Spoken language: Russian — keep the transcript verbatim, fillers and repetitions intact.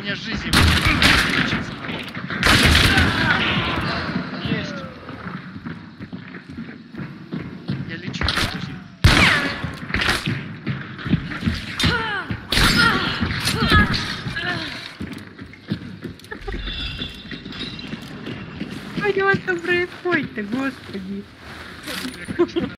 меня жизни лечиться надо. Есть. Я лечу, подожди. Что там происходит-то, господи?